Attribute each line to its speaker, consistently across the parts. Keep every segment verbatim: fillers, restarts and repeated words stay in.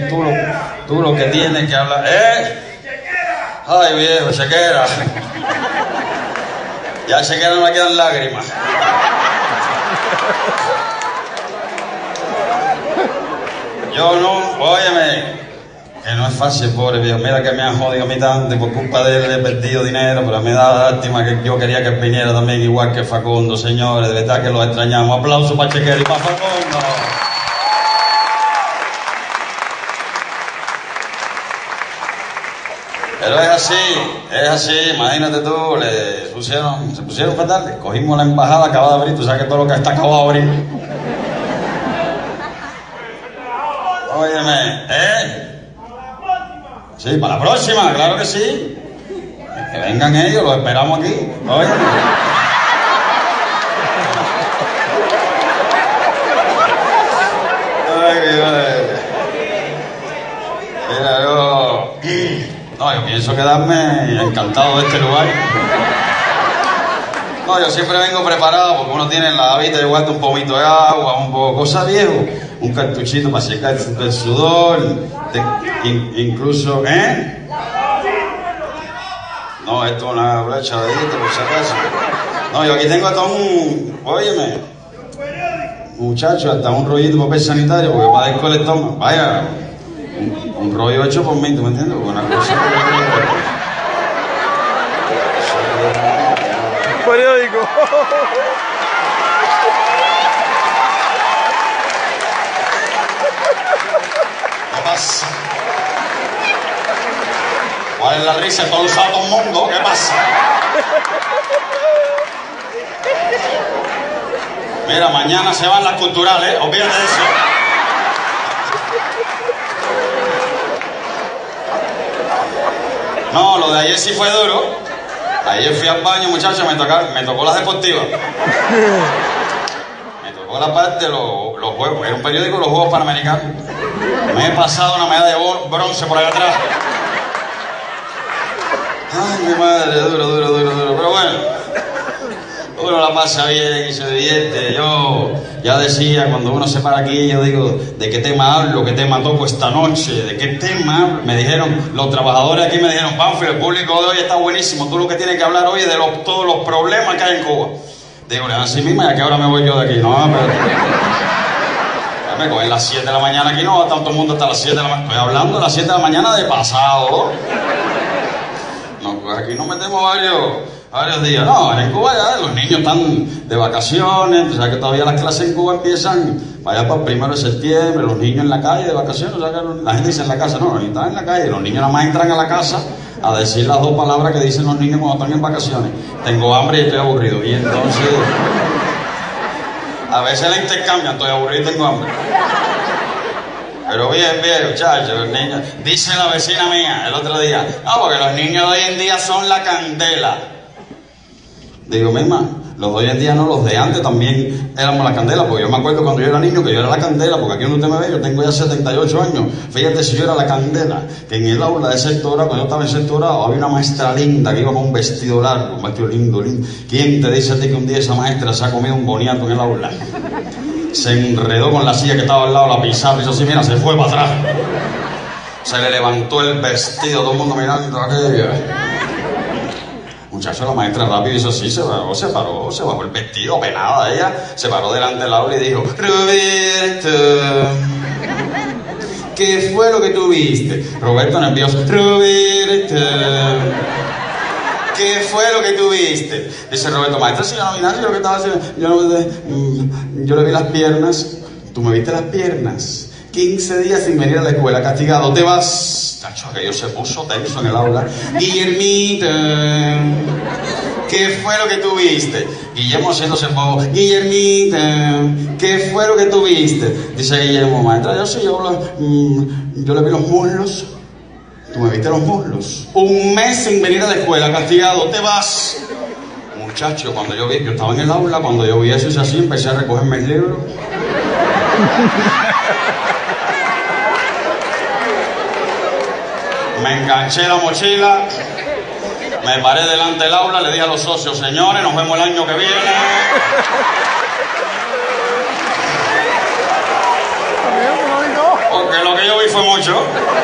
Speaker 1: tú lo, tú lo que tienes que hablar. ¡Eh! ¡Ay, viejo, Chequera! Ya a Chequera no le quedan lágrimas. Yo no, óyeme, que no es fácil, pobre viejo. Mira que me han jodido a mí tanto y por culpa de él he perdido dinero, pero me da lástima que yo quería que él viniera también igual que Facundo, señores. De verdad que los extrañamos. Aplausos para Chequera y para Facundo. Pero es así, es así, imagínate tú, le pusieron, se pusieron fatales, cogimos la embajada acabada de abrir, tú sabes que todo lo que está acabado de abrir. Óyeme, ¿eh? Sí, para la próxima, claro que sí. Que vengan ellos, los esperamos aquí. Óyeme. Ay, mira, yo... No, yo pienso quedarme encantado de este lugar. No, yo siempre vengo preparado porque uno tiene en la habita de guardar un pomito de agua, un poco de cosa viejo, un cartuchito para secar el sudor, de, in, incluso, ¿eh? No, esto es una brachadita, por si acaso. No, yo aquí tengo hasta un, óyeme, muchacho, hasta un rollito de papel sanitario porque para el colectón, vaya. Un, un rollo hecho por mí, ¿tú me entiendes? Una cosa
Speaker 2: un periódico.
Speaker 1: ¿Qué pasa? ¿Cuál es la risa? Todo usado todo el mundo. ¿Qué pasa? Mira, mañana se van las culturales, olvídate de eso. No, lo de ayer sí fue duro. Ayer fui al baño, muchachos, me, me tocó las deportivas. Me tocó la parte de los, los juegos. Era un periódico de los Juegos Panamericanos. Me he pasado una medalla de bronce por allá atrás. Ay, mi madre, duro, duro, duro, duro. Pero bueno, uno la pasa bien y se divierte. Yo ya decía, cuando uno se para aquí, yo digo, ¿de qué tema hablo? ¿Qué tema toco esta noche? ¿De qué tema hablo? Me dijeron, los trabajadores aquí me dijeron, Panfilo, el público de hoy está buenísimo. Tú lo que tienes que hablar hoy es de los, todos los problemas que hay en Cuba. Digo, así mismo, ya que ahora me voy yo de aquí. No, pero... Ya me cogen las siete de la mañana aquí, no va tanto el mundo hasta las siete de la mañana. Estoy hablando de las siete de la mañana de pasado. No, pues aquí nos metemos varios... varios días. No, en Cuba ya los niños están de vacaciones, o sea que todavía las clases en Cuba empiezan vaya para el primero de septiembre, los niños en la calle de vacaciones, o sea que la gente dice en la casa, no, los niños están en la calle, los niños nada más entran a la casa a decir las dos palabras que dicen los niños cuando están en vacaciones. Tengo hambre y estoy aburrido. Y entonces, a veces la intercambian, estoy aburrido y tengo hambre. Pero bien, bien, muchachos, los niños. Dice la vecina mía el otro día, no, porque los niños de hoy en día son la candela. Digo, misma, los de hoy en día no, los de antes también éramos la candela, porque yo me acuerdo cuando yo era niño que yo era la candela, porque aquí donde usted me ve, yo tengo ya setenta y ocho años. Fíjate si yo era la candela, que en el aula de sexto grado, cuando yo estaba en sexto grado, había una maestra linda que iba con un vestido largo, un vestido lindo, lindo. ¿Quién te dice a ti que un día esa maestra se ha comido un boniato en el aula? Se enredó con la silla que estaba al lado, la pizarra, y eso sí, mira, se fue para atrás. Se le levantó el vestido, todo el mundo mirando aquello. Muchacho, la maestra rápido hizo así, se paró, se paró, se bajó el vestido, penada ella, se paró delante del aula y dijo, Roberto, ¿qué fue lo que tuviste? Roberto nervioso, Roberto, ¿qué fue lo que tuviste? Dice Roberto, maestra, si yo no vi nada, yo lo que estaba haciendo, yo, no, yo le vi las piernas, ¿tú me viste las piernas? quince días sin venir a la escuela, castigado, te vas. Chacho, aquello se puso tenso en el aula. Guillermita, ¿qué fue lo que tuviste? Guillermo haciéndose bobo. Guillermita, ¿qué fue lo que tuviste? Dice Guillermo, maestra, yo sí, yo, mm, yo le vi los muslos. ¿Tú me viste los muslos? Un mes sin venir a la escuela, castigado, te vas. Muchacho, cuando yo vi, yo estaba en el aula, cuando yo vi eso y así, empecé a recogerme el libro. Me enganché la mochila, me paré delante del aula, le dije a los socios, señores, nos vemos el año que viene. Porque lo lo que yo vi fue mucho.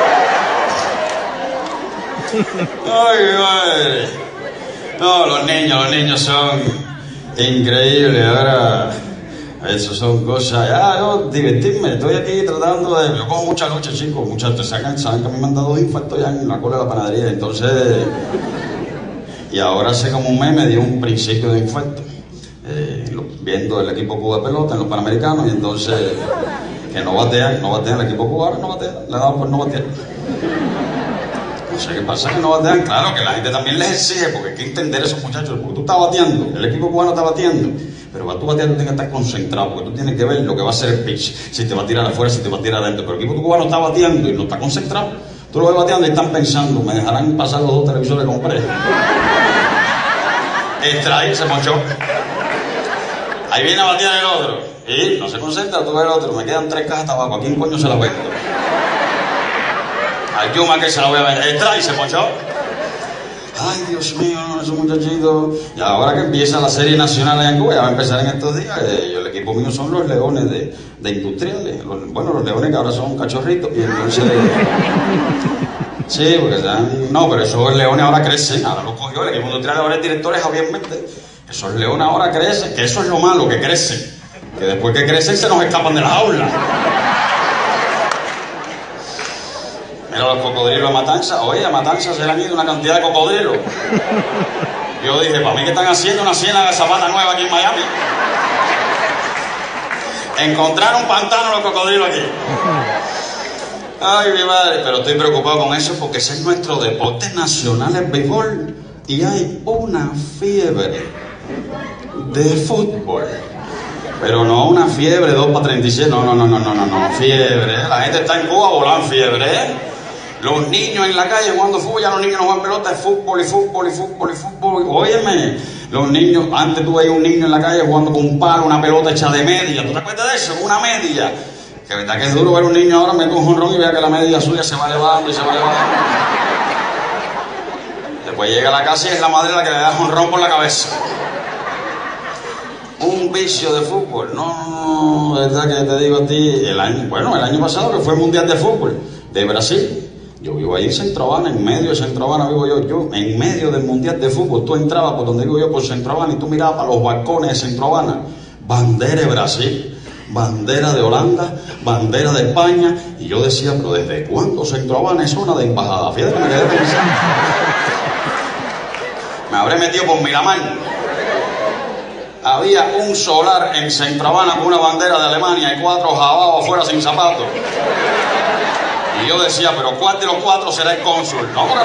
Speaker 1: Ay, mi madre. No, los niños, los niños son increíbles. Ahora, eso son cosas. Ya, no, divertirme. Estoy aquí tratando de. Yo cojo mucha lucha, chicos. Muchas, saben, saben que a mí me han dado dos infartos ya en la cola de la panadería. Entonces. Y ahora hace como un mes me dio un principio de infarto. Eh, lo, viendo el equipo Cuba de pelota en los Panamericanos. Y entonces. Que no batean, no batean el equipo cubano, no batean. Le han dado por no batear. No sé qué pasa, que no batean. Claro que la gente también les exige, porque hay que entender a esos muchachos. Porque tú estás bateando, el equipo cubano está bateando. Pero para tú batear tú tienes que estar concentrado, porque tú tienes que ver lo que va a hacer el pitch. Si te va a tirar afuera, si te va a tirar adentro. Pero el equipo cubano está bateando y no está concentrado. Tú lo ves bateando y están pensando, me dejarán pasar los dos televisores que compré. Strike, se mochó. Ahí viene a batear el otro. Y no se concentra, tú ves el otro. Me quedan tres cajas de tabaco. ¿A quién coño se la vendo? Al Yuma que se la voy a vender. Strike, se mochó. Ay, Dios mío, esos muchachitos. Y ahora que empieza la serie nacional en Cuba, ya va a empezar en estos días. Eh, el equipo mío son los leones de, de industriales. Los, bueno, los leones que ahora son cachorritos. Y entonces. Sí, porque están. No, pero esos leones ahora crecen. Ahora los cogió el equipo industrial, ahora el director es Javier Méndez. Esos leones ahora crecen. Que eso es lo malo, que crecen. Que después que crecen se nos escapan de las aulas. Mira los cocodrilos de Matanza. Oye, a Matanza se le han ido una cantidad de cocodrilos. Yo dije, para mí que están haciendo una ciénaga de zapata nueva aquí en Miami. Encontraron un pantano los cocodrilos aquí. Ay, mi madre, pero estoy preocupado con eso porque ese es nuestro deporte nacional, el béisbol. Y hay una fiebre de fútbol. Pero no una fiebre dos para treinta y siete, no, no, no, no, no, no, no, fiebre. ¿Eh? La gente está en Cuba volando fiebre, ¿eh? Los niños en la calle jugando fútbol, ya los niños no juegan pelota, es fútbol y fútbol y fútbol y fútbol. Óyeme, los niños, antes tú veías un niño en la calle jugando con un palo, una pelota hecha de media. ¿Tú te acuerdas de eso? Una media. Que verdad que es duro ver un niño ahora meter un jonrón y vea que la media suya se va elevando y se va elevando. Después llega a la casa y es la madre la que le da jonrón por la cabeza. Un vicio de fútbol, no, verdad que te digo a ti, el año, bueno, el año pasado que fue el Mundial de Fútbol de Brasil, yo vivo ahí en Centro Habana, en medio de Centro Habana vivo yo, yo, en medio del Mundial de Fútbol, tú entrabas por donde vivo yo, por Centro Habana, y tú mirabas para los balcones de Centro Habana, bandera de Brasil, bandera de Holanda, bandera de España, y yo decía, pero ¿desde cuándo Centro Habana es zona de embajada? Fíjate que me quedé pensando. Me habré metido por Miramar. Había un solar en Centro Habana con una bandera de Alemania y cuatro jabados afuera sin zapatos. Y yo decía, pero ¿cuál de los cuatro será el cónsul? No, pero...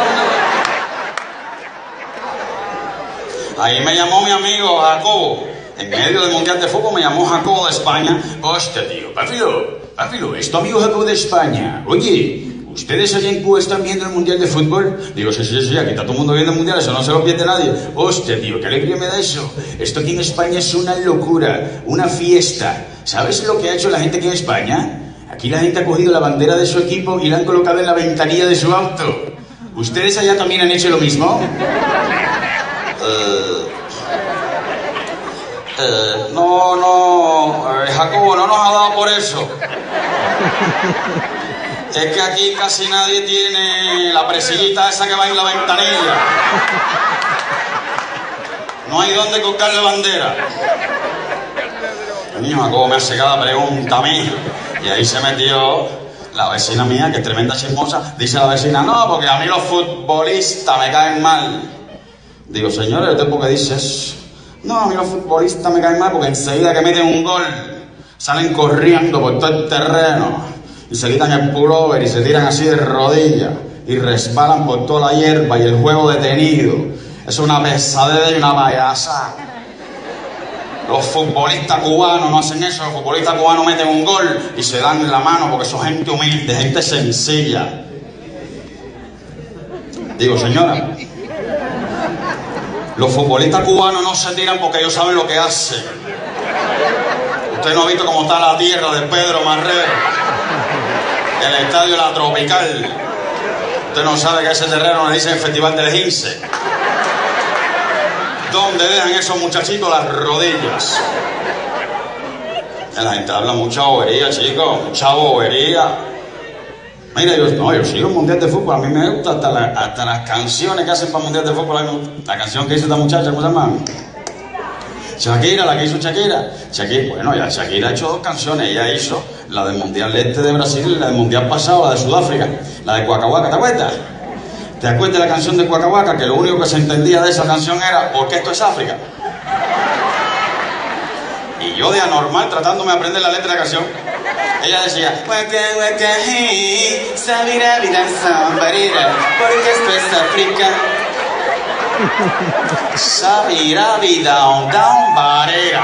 Speaker 1: Ahí me llamó mi amigo Jacobo. En medio del Mundial de Fútbol me llamó Jacobo de España. Hostia, tío, Pánfilo, Pánfilo, es tu amigo Jacobo de España. Oye, ¿ustedes allá en Cuba están viendo el Mundial de Fútbol? Digo, sí, sí, sí, aquí está todo el mundo viendo el Mundial, eso no se lo pierde nadie. Hostia, tío, qué alegría me da eso. Esto aquí en España es una locura, una fiesta. ¿Sabes lo que ha hecho la gente aquí en España? Aquí la gente ha cogido la bandera de su equipo y la han colocado en la ventanilla de su auto. ¿Ustedes allá también han hecho lo mismo? Uh, uh, no, no, eh, Jacobo, no nos ha dado por eso. Es que aquí casi nadie tiene la presillita esa que va en la ventanilla. No hay donde colgarle bandera. El niño Jacobo me hace cada pregunta a mí. Y ahí se metió la vecina mía, que es tremenda chismosa. Dice la vecina, no, porque a mí los futbolistas me caen mal. Digo, señores, ¿usted por qué dice eso? No, a mí los futbolistas me caen mal porque enseguida que meten un gol, salen corriendo por todo el terreno. Y se quitan el pullover y se tiran así de rodillas. Y resbalan por toda la hierba y el juego detenido. Es una pesadilla y una payasa. Los futbolistas cubanos no hacen eso, los futbolistas cubanos meten un gol y se dan la mano porque son gente humilde, gente sencilla. Digo, señora, los futbolistas cubanos no se tiran porque ellos saben lo que hacen. Usted no ha visto cómo está la tierra de Pedro Marrero, el estadio La Tropical. Usted no sabe que a ese terreno le dicen el Festival del Gince. ¿Dónde dejan esos muchachitos las rodillas? La gente habla mucha bobería, chicos, mucha bobería. Mira, yo, no, yo sigo el Mundial de Fútbol, a mí me gusta hasta, la, hasta las canciones que hacen para el Mundial de Fútbol. A mí me gusta. La canción que hizo esta muchacha, ¿cómo se llama? Shakira, la que hizo Shakira. Shakira, bueno, ya Shakira ha hecho dos canciones. Ella hizo la del Mundial Este de Brasil y la del Mundial pasado, la de Sudáfrica, la de Waka Waka, ¿te acuerdas? ¿Te acuerdas de la canción de Waka Waka? Que lo único que se entendía de esa canción era porque esto es África. Y yo de anormal tratándome de aprender la letra de la canción. Ella decía Waka Waka hey, sabira vida sambarira, porque esto es África. Sabira vida down barera.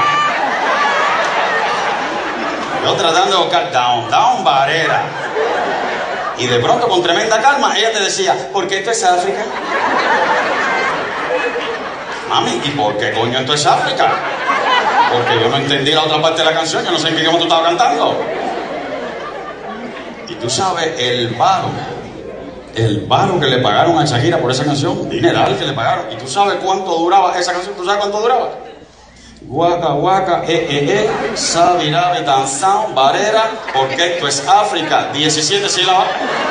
Speaker 1: Yo tratando de buscar down, down barera. Y de pronto con tremenda calma ella te decía, ¿por qué esto es África? Mami, ¿y por qué coño esto es África? Porque yo no entendí la otra parte de la canción, yo no sé en qué idioma tú estabas cantando. Y tú sabes el varo, el varo que le pagaron a Shakira por esa canción, dineral que le pagaron. Y tú sabes cuánto duraba esa canción, ¿tú sabes cuánto duraba? Waka Waka, eh, eh, eh, Sabirabi, Tanzán, Barera, porque esto es África, diecisiete sílabas.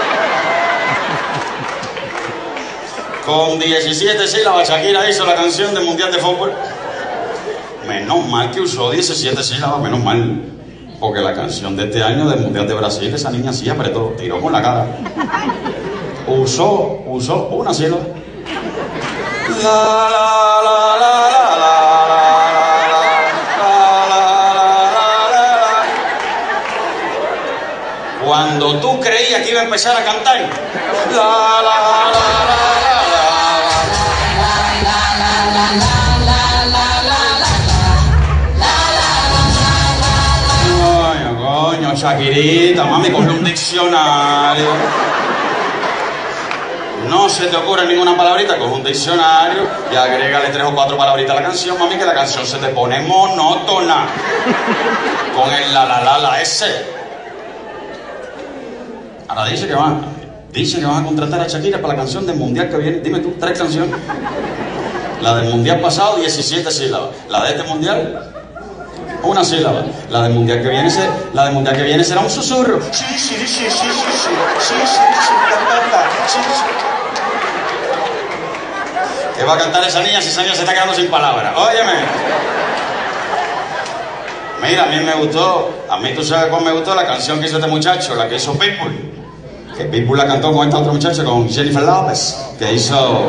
Speaker 1: Con diecisiete sílabas Shakira hizo la canción del Mundial de Fútbol. Menos mal que usó diecisiete sílabas, menos mal. Porque la canción de este año del Mundial de Brasil, esa niña sí apretó, tiró con la cara. Usó, usó una sílaba. La, la, la, la, la, la. Cuando tú creías que iba a empezar a cantar, la, la, la, la, coño, coño, Shakirita, mami, coge un diccionario. No se te ocurre ninguna palabrita, coge un diccionario y agrégale tres o cuatro palabritas a la canción, mami, que la canción se te pone monótona. Con el la, la, la, la, ese. Ahora dice que van, dice que van a contratar a Shakira para la canción del Mundial que viene. Dime tú, tres canciones. La del Mundial pasado, diecisiete sílabas. La de este Mundial, una sílaba. La del Mundial que viene, se, la del Mundial que viene será un susurro. Sí, sí, sí, sí, sí, sí, sí, sí, sí, sí, sí. ¿Qué va a cantar esa niña si esa niña se está quedando sin palabras? Óyeme. Mira, a mí me gustó, a mí tú sabes cuál me gustó, la canción que hizo este muchacho, la que hizo Pitbull. Que Pitbull la cantó con esta otra muchacha, con Jennifer Lopez, que hizo...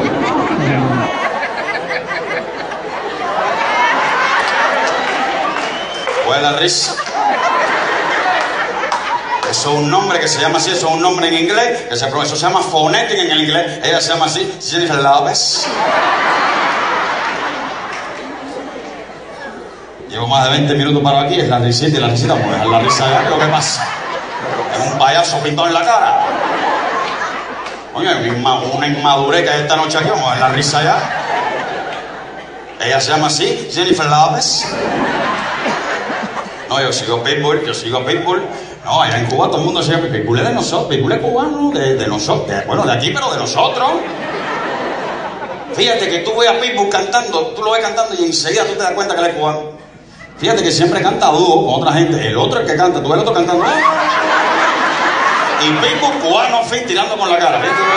Speaker 1: Fue la risa. Eso es un nombre que se llama así, eso es un nombre en inglés, que se, eso se llama phonetic en el inglés, ella se llama así, Jennifer Lopez. Llevo más de veinte minutos parado aquí, es la risita y la risita, pues es la risa ya, ¿qué es lo que pasa? Es un payaso pintado en la cara. Oye, una inmadurez que hay esta noche aquí, vamos a ver la risa ya. Ella se llama así, Jennifer Lopez. No, yo sigo Pitbull, yo sigo Pitbull. No, allá en Cuba todo el mundo se llama Pitbull, es de nosotros, Pitbull es cubano, de, de nosotros, de, bueno, de aquí, pero de nosotros. Fíjate que tú ves a Pitbull cantando, tú lo ves cantando y enseguida tú te das cuenta que él es cubano. Fíjate que siempre canta dúo con otra gente, el otro es el que canta, tú ves el otro cantando. Y Pitbull cubano, fin, tirando con la cara.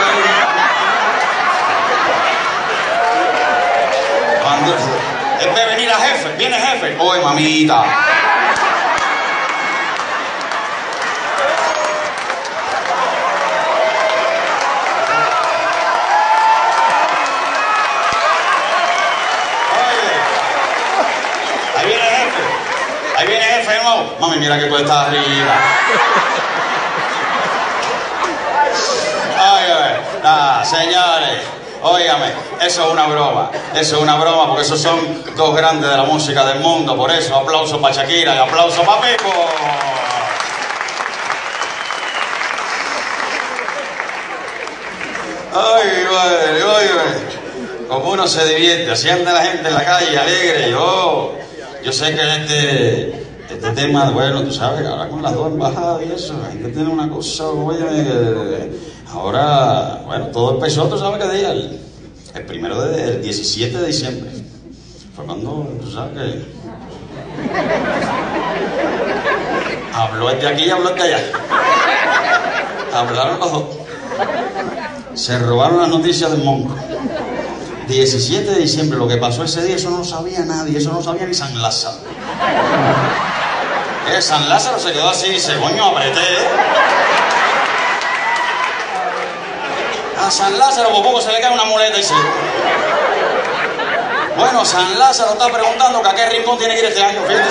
Speaker 1: Cuando es de venir a jefe, viene jefe. Oye, mamita. Ahí viene jefe de nuevo. Mami, mira que tú estás arriba. Ay, ay, ah, señores, óigame, eso es una broma. Eso es una broma porque esos son dos grandes de la música del mundo. Por eso, aplauso para Shakira y aplauso para Pipo. Ay, madre, óigame. Como uno se divierte, así anda la gente en la calle, alegre. Yo... Yo sé que este, este tema, bueno, tú sabes, ahora con las dos embajadas y eso, hay que tener una cosa, oye, ahora, bueno, todo empezó, tú sabes qué día, el, el primero de, el diecisiete de diciembre, fue cuando, tú sabes que, habló el de aquí y habló el de allá, Hablaron los dos. Se robaron las noticias del monco. diecisiete de diciembre, lo que pasó ese día, eso no lo sabía nadie, eso no lo sabía ni San Lázaro. Eh, San Lázaro se quedó así y dice, coño, apreté. A San Lázaro por poco se le cae una muleta y dice, bueno, San Lázaro está preguntando que a qué rincón tiene que ir este año, fíjate.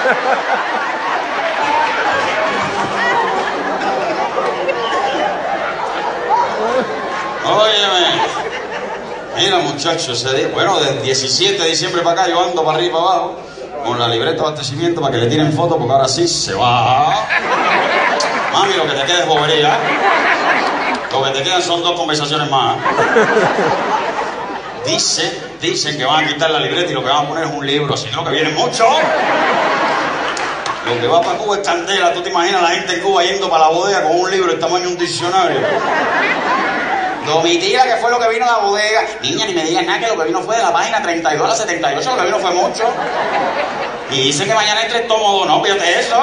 Speaker 1: Óyeme, mira muchachos, ese día, bueno, del diecisiete de diciembre para acá yo ando para arriba y para abajo con la libreta de abastecimiento para que le tiren fotos porque ahora sí se va. Mami, lo que te queda es bobería. Lo que te quedan son dos conversaciones más. Dicen, dicen que van a quitar la libreta y lo que van a poner es un libro, así que lo que viene mucho. Lo que va para Cuba es candela. ¿Tú te imaginas la gente en Cuba yendo para la bodega con un libro del tamaño de un diccionario? Domitila, que fue lo que vino a la bodega. Niña, ni me digas nada, que lo que vino fue de la página treinta y dos a la setenta y ocho, lo que vino fue mucho. Y dicen que mañana entre el tomo dos, no, fíjate eso.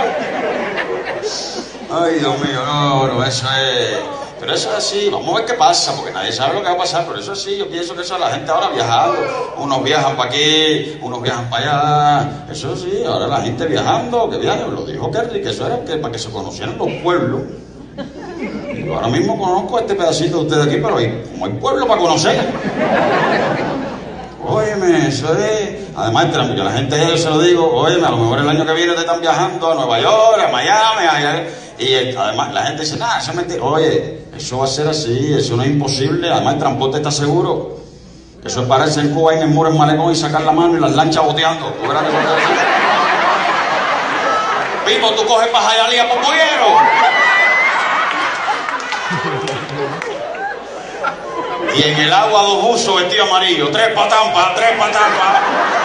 Speaker 1: Ay, Dios mío, no, no, eso es... Pero eso es así, vamos a ver qué pasa, porque nadie sabe lo que va a pasar, pero eso es así, yo pienso que eso es la gente ahora viajando. Unos viajan para aquí, unos viajan para allá. Eso sí, ahora la gente viajando, que viaja, lo dijo Kerry, que eso era que, para que se conocieran los pueblos. Y yo ahora mismo conozco este pedacito de ustedes aquí, pero hay, como hay pueblo para conocer. Óyeme, eso es... Además, yo a la gente yo se lo digo, óyeme, a lo mejor el año que viene te están viajando a Nueva York, a Miami, a... y el, además la gente dice, nada, eso es mentira. Oye, eso va a ser así, eso no es imposible, además el transporte está seguro. Eso es pararse en Cuba, en el muro, en Malecón y sacar la mano y las lanchas boteando. ¿Tú verás que eso es así? Pipo, tú coges para Jayalía por Boyero. Y en el agua dos buzos vestidos amarillos, tres pa' Tampa, tres pa' Tampa.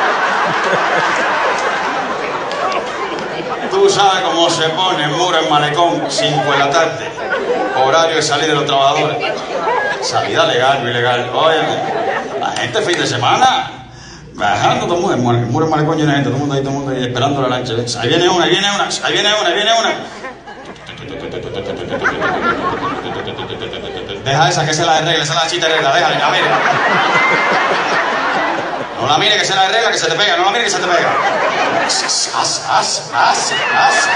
Speaker 1: Tú sabes cómo se pone el muro en Malecón, cinco de la tarde, horario de salir de los trabajadores. Salida legal o ilegal. Oye, la gente fin de semana, bajando todo el mundo, el muro en Malecón lleno de gente, todo el mundo ahí, todo el mundo ahí esperando la lancha. Ahí viene una, ahí viene una, ahí viene una, ahí viene una. Deja esa, que se la regla, esa es la chita de regla, déjala, la mire. No la mire, que se la regla, que se te pega, no la mire, que se te pega. As, as, as, as, as.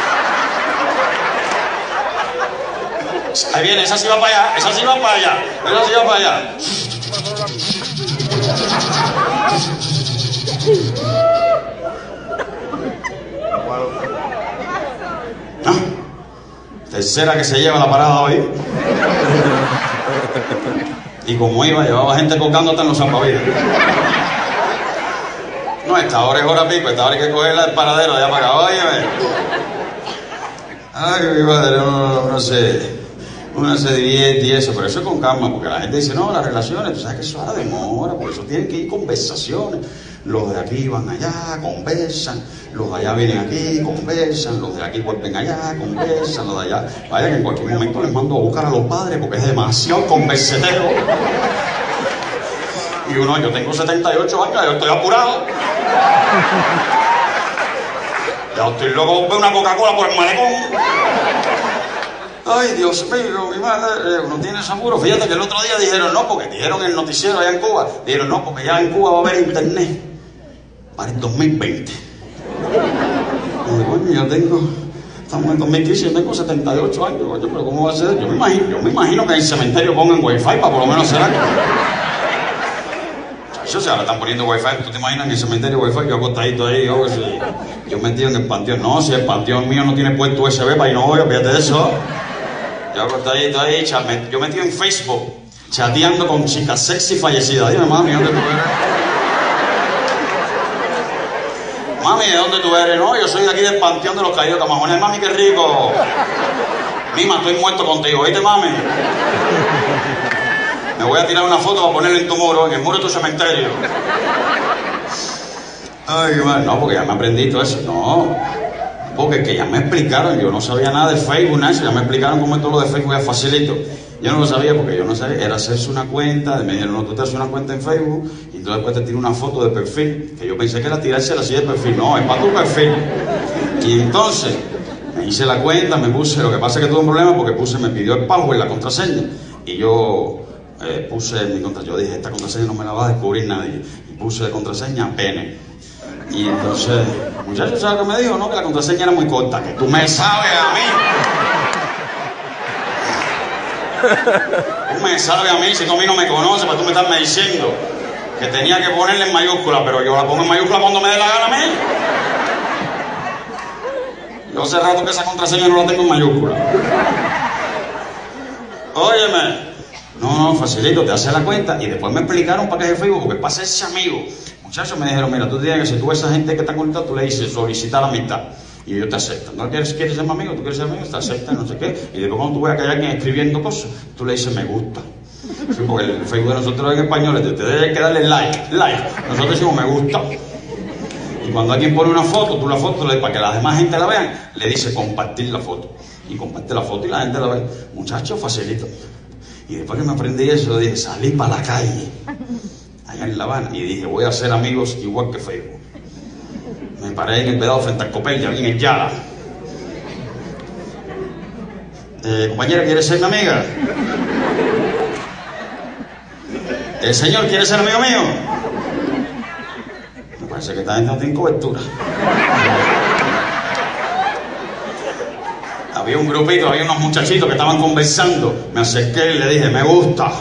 Speaker 1: Ahí viene, esa sí va para allá, esa sí va para allá, esa sí va para allá. ¿No? Tercera que se lleva la parada hoy. Y como iba, llevaba gente colgando hasta en los salvavidas. No, esta hora es hora pico, esta hora hay que cogerla del paradero de allá para acá. Óyeme. Ay, mi madre, no, no, no sé. Uno se divierte y eso, pero eso es con calma, porque la gente dice, no, las relaciones, tú sabes que eso ahora demora, por eso tienen que ir conversaciones. Los de aquí van allá, conversan, los de allá vienen aquí, conversan, los de aquí vuelven allá, conversan, los de allá. Vaya que en cualquier momento les mando a buscar a los padres porque es demasiado conversetero. Y uno, yo tengo setenta y ocho años, yo estoy apurado. Ya estoy loco por ver una Coca-Cola por el Malecón. Ay, Dios mío, mi madre, uno tiene ese apuro. Fíjate que el otro día dijeron no, porque dijeron en el noticiero allá en Cuba, dijeron no, porque ya en Cuba va a haber internet para el dos mil veinte. Y coño, yo tengo, estamos en dos mil quince, yo tengo setenta y ocho años, coño, pero ¿cómo va a ser? Yo me imagino, yo me imagino que en el cementerio pongan wifi para por lo menos ser algo. Eso se ahora están poniendo wifi, ¿tú te imaginas en el cementerio wifi? Yo acostadito ahí, yo, si, yo metido en el panteón. No, si el panteón mío no tiene puerto U S B para ir no voy, fíjate de eso. Yo acostadito ahí, yo metido en Facebook, chateando con chicas sexy fallecidas. Dime, mami, ¿dónde tú eres? Mami, ¿de dónde tú eres? No, yo soy de aquí del Panteón de los Caídos de Camajones. Mami, qué rico. Mima, estoy muerto contigo, ¿oíste, mami? Me voy a tirar una foto para ponerla en tu muro, en el muro de tu cementerio. Ay, qué mal. No, porque ya me aprendí todo eso. No, porque que ya me explicaron. Yo no sabía nada de Facebook, nada. Ya me explicaron cómo es todo lo de Facebook, es facilito. Yo no lo sabía porque yo no sabía. Era hacerse una cuenta. Me dijeron, no, tú te haces una cuenta en Facebook y entonces después te tiras una foto de perfil. Que yo pensé que era tirársela así de perfil. No, es para tu perfil. Y entonces, Me hice la cuenta, me puse, lo que pasa es que tuve un problema porque puse, me pidió el password, la contraseña, y yo eh, puse mi contraseña, yo dije, esta contraseña no me la va a descubrir nadie, y puse de contraseña pene. Y entonces, muchachos, ¿sabes qué me dijo? No, que la contraseña era muy corta, que tú me sabes a mí. Tú me sabes a mí, si tú a mí no me conoces, pues tú me estás diciendo que tenía que ponerle en mayúscula, pero yo la pongo en mayúscula cuando me dé la gana a mí. Yo hace rato que esa contraseña no la tengo en mayúscula. Óyeme. No, no, facilito, te haces la cuenta y después me explicaron para qué es el Facebook, porque es para hacerse amigo. Muchachos me dijeron, mira, tú tienes que, si tú ves a esa gente que está conectada, tú le dices, solicitar la amistad. Y ellos te aceptan. ¿No quieres, quieres ser mi amigo? ¿Tú quieres ser amigo? Te aceptan, no sé qué. Y después cuando tú veas que hay alguien escribiendo cosas, tú le dices, me gusta. Sí, porque el Facebook de nosotros en español, ustedes hay que darle like, like. Nosotros decimos, me gusta. Y cuando alguien pone una foto, tú la foto, para que la demás gente la vean, le dice compartir la foto. Y comparte la foto y la gente la ve. Muchachos, facilito. Y después que me aprendí eso, dije, salí para la calle, allá en La Habana, y dije, voy a hacer amigos igual que Facebook. Me paré en el pedado frente al Copel, ya en el Yala. Eh, compañera, ¿quiere ser mi amiga? ¿El señor quiere ser amigo mío? Me parece que esta gente no tiene cobertura. Había un grupito, había unos muchachitos que estaban conversando. Me acerqué y le dije, me gusta.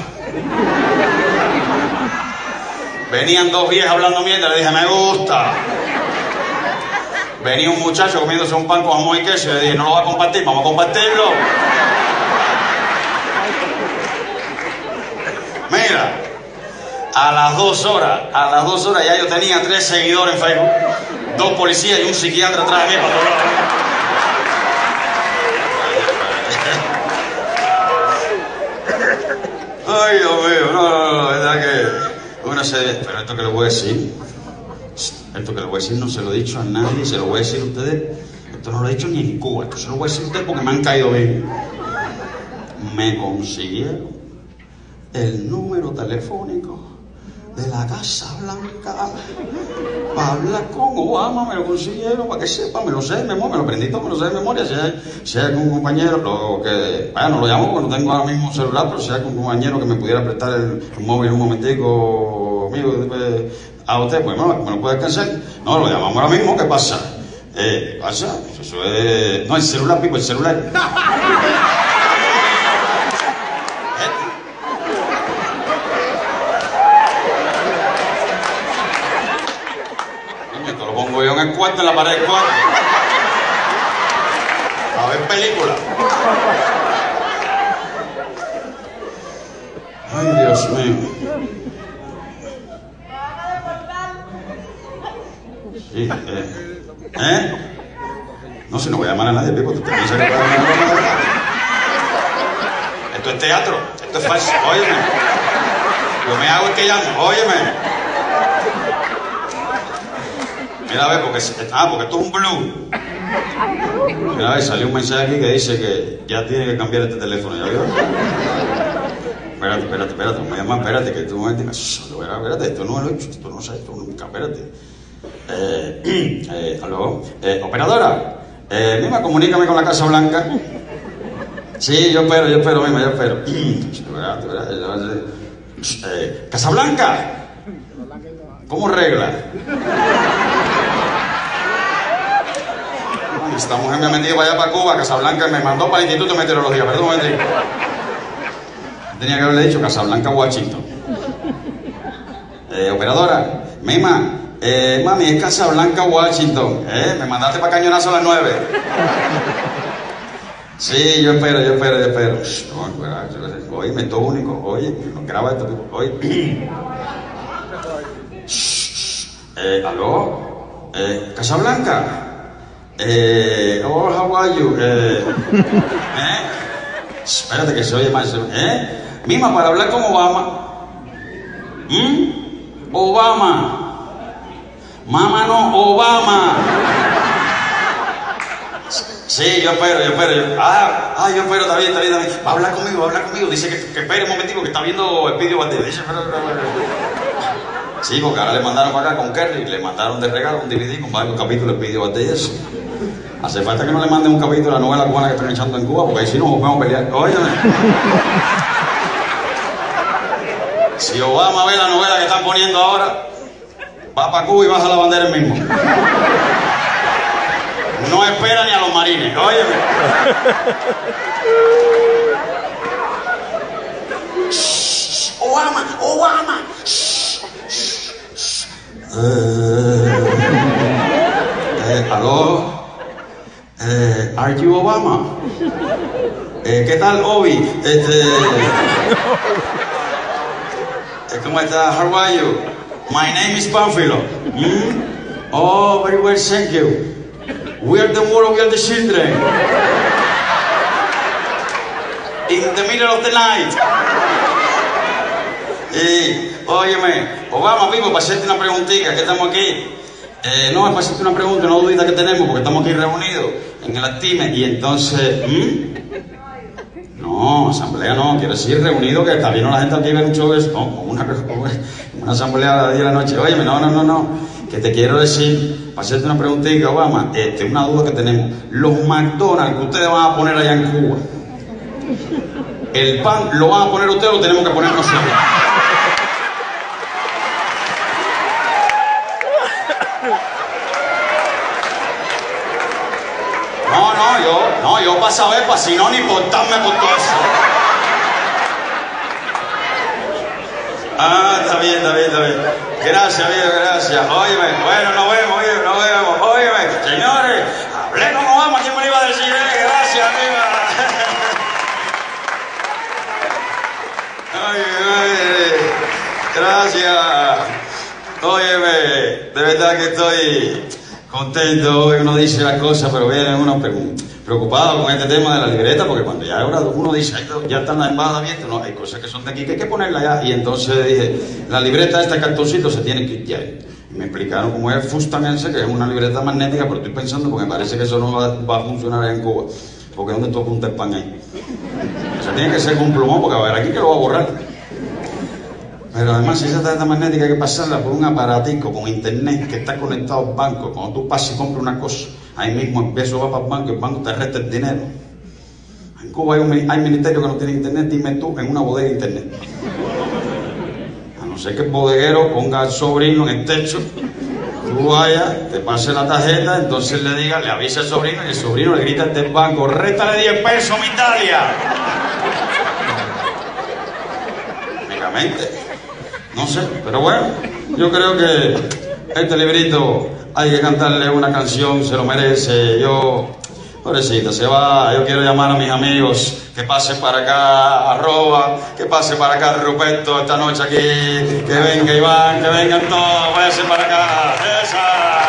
Speaker 1: Venían dos viejas hablando mierda, le dije, me gusta. Venía un muchacho comiéndose un pan con jamón y queso y le dije, no lo va a compartir, vamos a compartirlo. Mira, a las dos horas, a las dos horas ya yo tenía tres seguidores en Facebook, dos policías y un psiquiatra atrás de mí para todos lados. Ay, Dios mío, no, no, no, la verdad que uno se... Pero esto que les voy a decir, esto que les voy a decir no se lo he dicho a nadie, se lo voy a decir a ustedes, esto no lo he dicho ni en Cuba, esto se lo voy a decir a ustedes porque me han caído bien. Me consiguieron el número telefónico de la Casa Blanca para hablar con Obama, me lo consiguieron para que sepa, me lo sé de memoria, me lo aprendí todo, me lo sé de memoria. Si hay, si hay algún compañero, lo que, bueno, lo llamo porque no tengo ahora mismo un celular, pero si hay algún compañero que me pudiera prestar el, el móvil un momentico mío a usted, pues no, me lo puede alcanzar. No, lo llamamos ahora mismo, ¿qué pasa? Eh, ¿qué pasa? Eso es... No, el celular, Pipo, el celular. Yo en el cuarto, en la pared del cuarto, a ver películas. Ay, Dios mío. Sí, eh. ¿Eh? No, si no voy a llamar a nadie, Pipo. ¿Te piensas que voy a llamar a nadie? Esto es teatro, esto es falso. Óyeme. Yo me hago el que llamo, óyeme. Mira a ver, porque, ah, porque esto es un blue. Mira a ver, salió un mensaje aquí que dice que ya tiene que cambiar este teléfono, ¿ya vio? Espérate, espérate, espérate, no me llamas, espérate, que tú no me digas, espérate, esto no lo he hecho, esto no sé, esto nunca, espérate. Eh, eh, aló, eh, operadora, eh, Mima, comunícame con la Casa Blanca. Sí, yo espero, yo espero, Mima, yo espero. Espérate, espérate, eh, Casa Blanca. ¿Cómo regla? Esta mujer me ha metido para allá, para Cuba, Casablanca, me mandó para el Instituto de Meteorología. Perdón un momentico. Tenía que haberle dicho Casablanca, Washington. Eh, operadora, Mima, eh, mami, es Casablanca, Washington. Eh, me mandaste para Cañonazo a las nueve. Sí, yo espero, yo espero, yo espero. Oye, me esto único. Oye, no graba esto. Oye. Eh, ¿aló? Eh, ¿Casablanca? Eh, oh, how are you? Eh, eh, espérate que se oye más. ¿Eh? Mima, para hablar con Obama. ¿Mm? Obama. Mamá, no, Obama. Sí, yo espero, yo espero. Yo, ah, ah, yo espero, está bien, está bien, está bien. Va a hablar conmigo, va a hablar conmigo. Dice que, que espere un momentico, que está viendo el vídeo Valdés. Dice, espera, espera, espera. Sí, porque ahora le mandaron para acá con Kerry, le mandaron de regalo un D V D con varios capítulos de vídeo Valdés y eso. Hace falta que no le manden un capítulo de la novela cubana que están echando en Cuba, porque ahí sí nos vamos a pelear. Óyeme. Si Obama ve la novela que están poniendo ahora, va para Cuba y baja la bandera el mismo. No espera ni a los marines. Óyeme. Obama, Obama. Eh, eh, ¿Aló? Eh, ¿Are you Obama? Eh, ¿Qué tal, Obi? Este, ¿Cómo está? How are you? My name is Pánfilo. Hmm? Oh, very well, thank you. We are the world, we are the children. In the middle of the night. Y, óyeme, Obama, vivo, para hacerte una preguntita, que estamos aquí. Eh, no, es para hacerte una pregunta, una dudita que tenemos, porque estamos aquí reunidos en el Actime, y entonces... ¿hmm? No, asamblea no, quiero decir reunido, que está bien la gente aquí a ver un show de eso, como una, una asamblea a las diez de la noche. Óyeme, no, no, no, no, que te quiero decir, para hacerte una preguntita, Obama, este, una duda que tenemos. Los McDonald's que ustedes van a poner allá en Cuba, ¿el pan lo van a poner ustedes o lo tenemos que poner nosotros? No, no, yo, no, yo para saber, para si no, ni portarme por todo eso. Ah, está bien, está bien, está bien. Gracias, amigo, gracias. Óyeme, bueno, nos vemos, oye, nos vemos. Óyeme, señores, hablé con Obama, ¿quién me lo iba a decir? Eh? Gracias, amiga. Ay, ay, gracias. Óyeme, de verdad que estoy contento. Hoy uno dice las cosas, pero viene uno preocupado con este tema de la libreta, porque cuando ya ahora uno dice, ay, ya están las embajadas abiertas, no, hay cosas que son de aquí que hay que ponerlas ya. Y entonces dije, la libreta, este cartoncito se tiene que ir ya. Y me explicaron cómo es el fustamense, que es una libreta magnética, pero estoy pensando, porque me parece que eso no va, va a funcionar en Cuba. Porque ¿dónde tú apuntas el pan ahí? O sea, tiene que ser con un plumón, porque a ver, aquí que lo va a borrar. Pero además, si esa tarjeta magnética hay que pasarla por un aparatico con internet que está conectado al banco. Cuando tú pasas y compras una cosa, ahí mismo eso va para el banco y el banco te resta el dinero. En Cuba hay, un, hay ministerio que no tiene internet, dime tú, en una bodega de internet. A no ser que el bodeguero ponga al sobrino en el techo, tú vayas, te pase la tarjeta, entonces le diga, le avisa al sobrino y el sobrino le grita del banco, réstale diez pesos, mi Italia. Únicamente. No sé, pero bueno, yo creo que este librito hay que cantarle una canción, se lo merece. Yo, pobrecita, se va, yo quiero llamar a mis amigos que pasen para acá, arroba, que pase para acá Ruperto esta noche aquí, que venga Iván, que vengan todos, váyanse para acá, esa.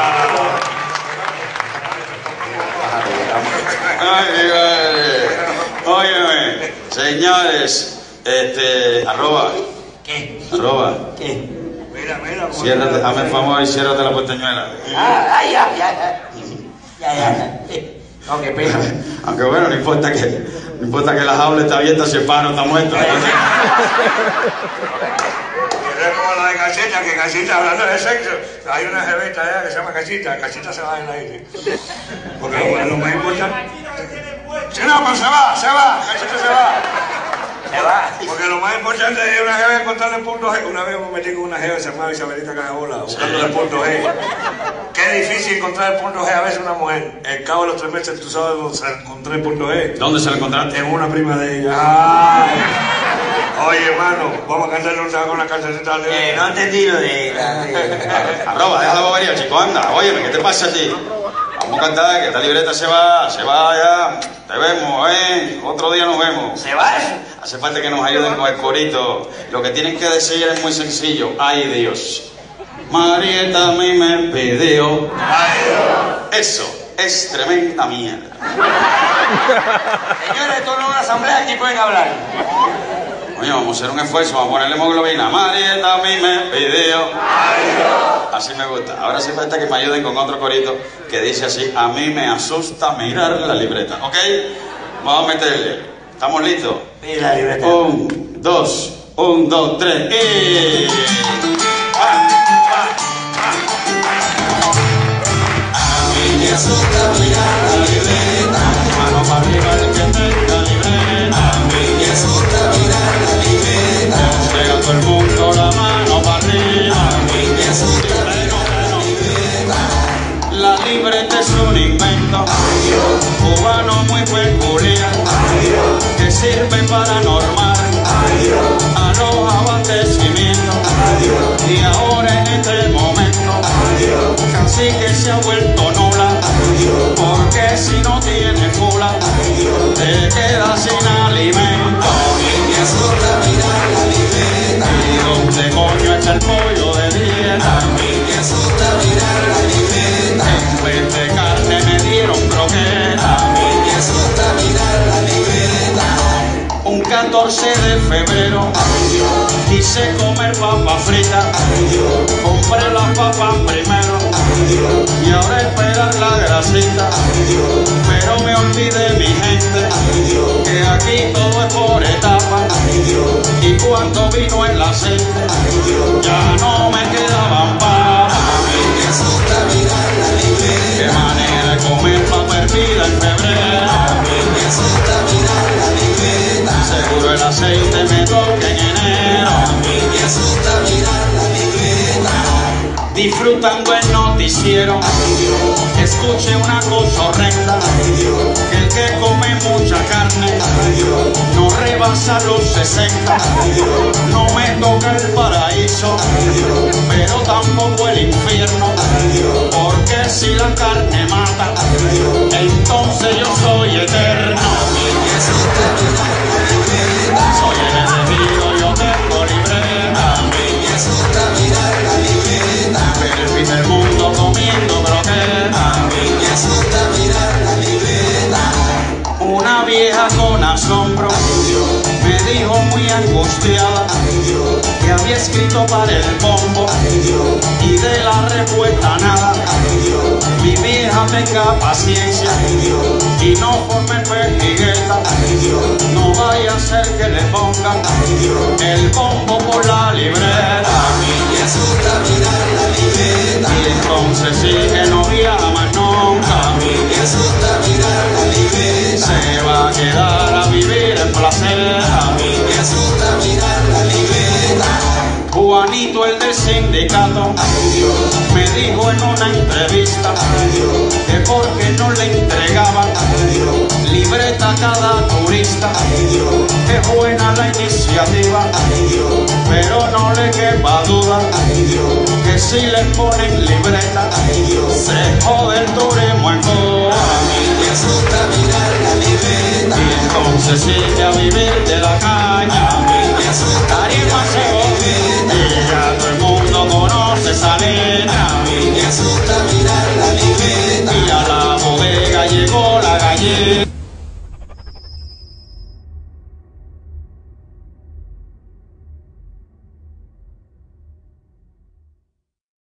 Speaker 1: Ay, ay. Óyeme, señores, este, arroba.
Speaker 2: ¿Qué?
Speaker 1: Arroba.
Speaker 2: ¿Qué?
Speaker 3: Mira, mira.
Speaker 1: Ciérrate, hazme el favor y ciérrate la porteñuela.
Speaker 2: Ah, ay, ya, ya, ya. Ya, ya, ya. No, qué pena.
Speaker 1: Aunque bueno, no importa que, no importa que la jaula está abierta si el pájaro está muerto.
Speaker 3: Es como la de Cachita, que Cachita, hablando de sexo, hay una jevita allá que se llama Cachita, Cachita se va en el aire. Porque lo, lo más importante... Sí, no, pero se va, se va, Cachita se va.
Speaker 2: Se va.
Speaker 3: Porque lo más importante es una jeva encontrarle el punto G. Una vez me metí con una jeva que se llamaba Isabelita Cajabola, buscando el punto G. Qué difícil encontrar el punto G a veces una mujer. El cabo de los tres meses, tú sabes dónde se encontré el punto G.
Speaker 1: ¿Dónde se lo encontraste?
Speaker 3: En una prima de ella. Ay. Oye, hermano, vamos a cantarle una cancioncita de...
Speaker 2: Eh, no entendí lo de la... de-
Speaker 1: Arroba, deja la bobería, chico, anda. Óyeme, ¿qué te pasa a ti? Vamos a cantar, que esta libreta se va, se va ya. Te vemos, ¿eh? Otro día nos vemos.
Speaker 2: ¿Se va?
Speaker 1: Hace falta que nos ayuden con el corito. Lo que tienen que decir es muy sencillo. ¡Ay, Dios! Marieta a mí me pidió. ¡Ay, Dios! Eso es tremenda mierda.
Speaker 2: Señores, esto no es una asamblea, aquí pueden hablar.
Speaker 1: Oye, vamos a hacer un esfuerzo, vamos a ponerle hemoglobina. Marieta a mí me pidió. ¡Ay, Dios! Así me gusta. Ahora sí falta que me ayuden con otro corito que dice así. A mí me asusta mirar la libreta. ¿Ok? Vamos a meterle. ¿Estamos listos?
Speaker 2: Mira la libreta.
Speaker 1: Un, dos, un, dos, tres y... ¡Ah! ¡Ah! ¡Ah! A mí me asusta mirar la libreta. todo el mundo la mano para arriba. Pero, pero, la libreta es un invento cubano muy peculiar que sirve para normar a los abastecimientos. Y ahora en este momento casi que se ha vuelto nula, porque si no tiene fula te quedas sin alimento. ¿Y dónde coño está el pollo de dieta? En vez de carne me dieron croqueta. Un catorce de febrero quise comer papa frita, compré las papas primero y ahora esperar la grasita. Pero me olvidé, mi gente, que aquí todo es por etapas, y cuando vino el aceite ya no me quedaban papas. Qué manera de comer papa hervida en febrero. Seguro el aceite me toca en enero. Disfrutando el noticiero, escuché una cosa horrenda, que el que come mucha carne no rebasa los sesenta. No me toca el paraíso, pero tampoco el infierno, porque si la carne mata, entonces yo soy eterno. Soy el elegido, yo tengo libreta. Pero el fin del mundo comiendo croqueta. Una vieja con asombro me dijo muy angustiada que había escrito para el bombo y de la respuesta nada. Mi vieja, tenga paciencia y no forme pejigueta. No vaya a ser que le pongan el bombo por la libreta. Y entonces sí que no llama nunca. Se va a quedar a vivir en placer. Juanito, el del sindicato, me dijo en una entrevista que porque no le entregaban libreta a cada turista. Es buena la iniciativa, pero no le quepa duda que si le ponen libreta se jode el turismo en Cuba. Y entonces sigue a vivir